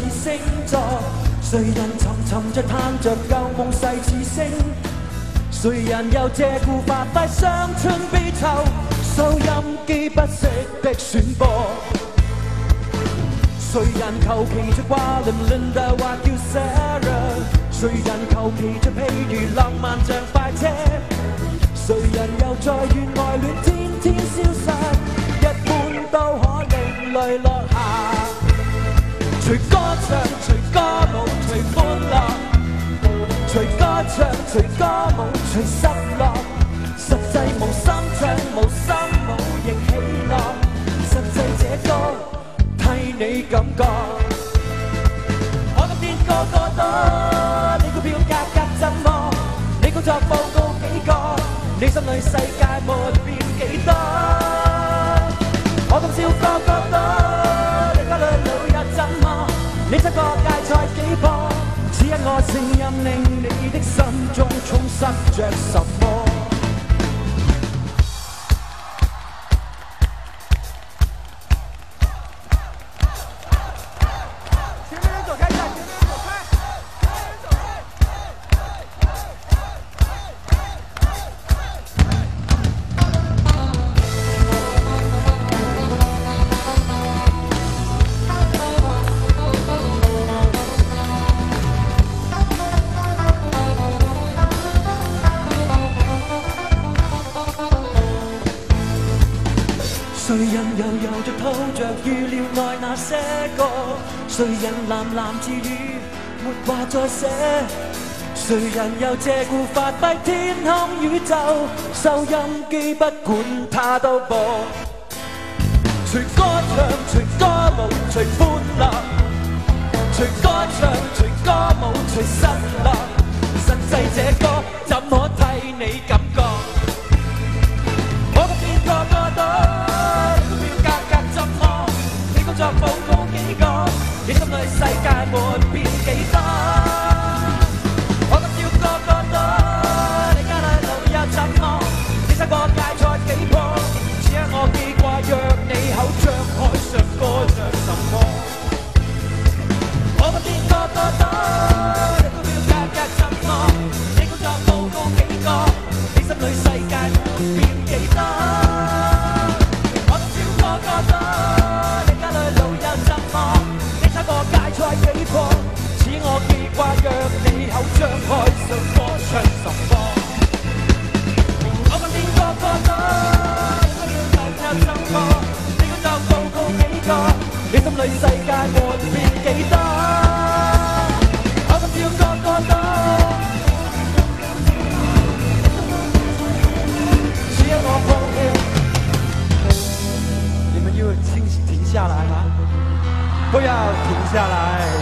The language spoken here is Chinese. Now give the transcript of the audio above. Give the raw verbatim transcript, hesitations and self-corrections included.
星座？誰人沉沉着嘆着舊夢逝似星？誰人又借故發揮傷春悲秋？收音機不息的選播。誰人求其着掛 Linda 或叫 Sarah？ 誰人求其着譬如浪漫像快車？誰人又在願愛戀天天消失？一般都可令淚落下。隨歌唱，隨歌舞，隨歡樂。隨歌唱，隨歌舞，隨失落。實際無心唱，無心舞亦喜樂。實際這歌替你感覺。我今天個個多，你股票價格怎麼？你工作報告幾個？你心裏世界沒變幾多？我今朝個個多，你家裏老友怎麼？你七個界賽幾波？只因我聲音令你的心中充塞着什麼？誰人悠悠着抱着預料愛那些個？誰人喃喃自語沒話再寫？誰人又借故發揮天空宇宙？收音機不管它都播。隨歌唱，隨歌舞，隨歡樂。隨歌唱，隨歌舞，隨失落。實際這歌怎可替你感覺？我個邊個個都。工作報告幾個？你心裏世界沒變幾多？我今朝個個多，你家裏老友怎麼？你七個界賽幾波？只因我記掛若你口張開上歌唱什麼？我今天個個多，你股票價格怎麼？你工作報告幾個？你心裏世界沒變幾多？我今朝個個多。幾波？似我記掛，若你口張開，想歌唱什麼？我今天個個多，你要又又怎麼？你工作報告幾個？你心裏世界沒變幾多？我今朝個個多，只因我放棄。你們要停停下來嗎？不要停下來。